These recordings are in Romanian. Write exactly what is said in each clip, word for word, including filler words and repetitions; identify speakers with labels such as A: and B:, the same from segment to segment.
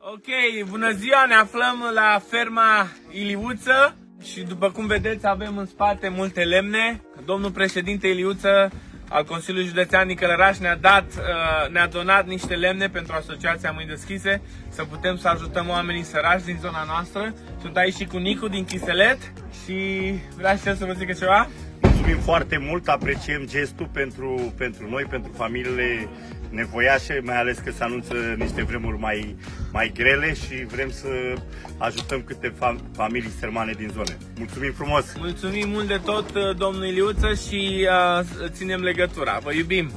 A: Ok, bună ziua, ne aflăm la ferma Iliuță și după cum vedeți avem în spate multe lemne. Domnul președinte Iliuță al Consiliului Județean Nicălăraș ne-a dat, ne-a donat niște lemne pentru Asociația Mâini Deschise, să putem să ajutăm oamenii săraci din zona noastră. Sunt aici și cu Nicu din Chiselet și vreau și eu să vă zic ceva.
B: Mulțumim foarte mult, apreciem gestul pentru, pentru noi, pentru familiile nevoiașe, mai ales că se anunță niște vremuri mai, mai grele și vrem să ajutăm câte fam familii sărmane din zone. Mulțumim frumos!
A: Mulțumim mult de tot, domnul Iliuță, și uh, ținem legătura. Vă iubim!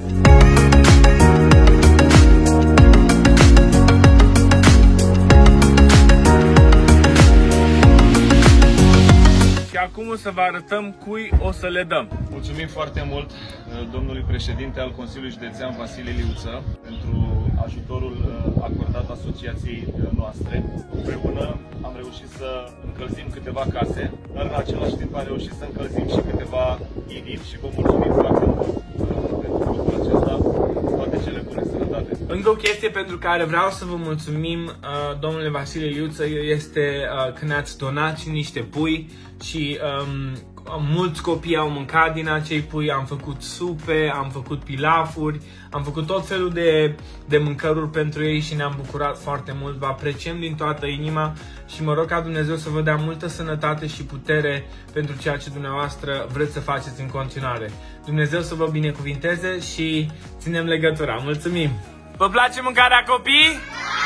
A: Și acum o să vă arătăm cui o să le dăm.
C: Mulțumim foarte mult domnului președinte al Consiliului Județean Vasile Iliuță pentru ajutorul acordat asociației noastre. Împreună am reușit să încălzim câteva case, dar în același timp am reușit să încălzim și câteva inimi și vă mulțumim foarte mult pentru lucrul acesta. Toate cele bune, sănătate!
A: Încă o chestie pentru care vreau să vă mulțumim, domnule Vasile Iliuță, este că ne-ați donat și niște pui și um, mulți copii au mâncat din acei pui, am făcut supe, am făcut pilafuri, am făcut tot felul de, de mâncăruri pentru ei și ne-am bucurat foarte mult. Vă apreciem din toată inima și mă rog ca Dumnezeu să vă dea multă sănătate și putere pentru ceea ce dumneavoastră vreți să faceți în continuare. Dumnezeu să vă binecuvinteze și ținem legătura. Mulțumim! Vă place mâncarea, copii?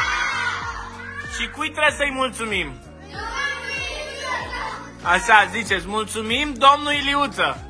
A: Și cui trebuie să-i mulțumim? Așa ziceți, mulțumim, domnul Iliuță!